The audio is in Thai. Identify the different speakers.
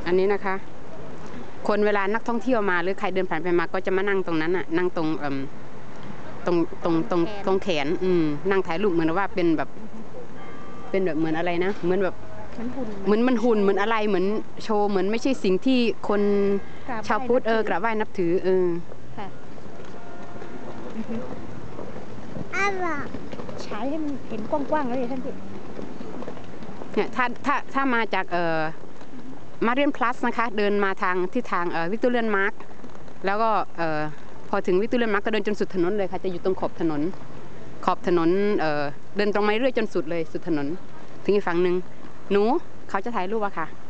Speaker 1: อันนี้นะคะ คนเวลานักท่องเที่ยวมาหรือใครเดินผ่านไปมาก็จะมานั่งตรงนั้นน่ะนั่งตรงตรงแขนนั่งถ่ายรูปเหมือนว่าเป็นแบบเหมือนอะไรนะเหมือนแบบเหมือนหุ่นเหมือนอะไรเหมือนโชว์เหมือนไม่ใช่สิ่งที่คนชาวพุทธกราบไหว้นับถือ
Speaker 2: ค่ะฉายให้มันเห็นกว้างๆเลยท่านพี่
Speaker 1: เนี่ยถ้ามาจากมาเรียนพลัสนะคะเดินมาทางวิกตอเรียนมาร์กแล้วก็พอถึงวิกตอเรียนมาร์กก็เดินจนสุดถนนเลยค่ะจะอยู่ตรงขอบถนนเดินตรงมาเรื่อยจนสุดเลยสุดถนนถึงอีกฝั่งหนึ่งหนูเขาจะถ่ายรูปอะค่ะ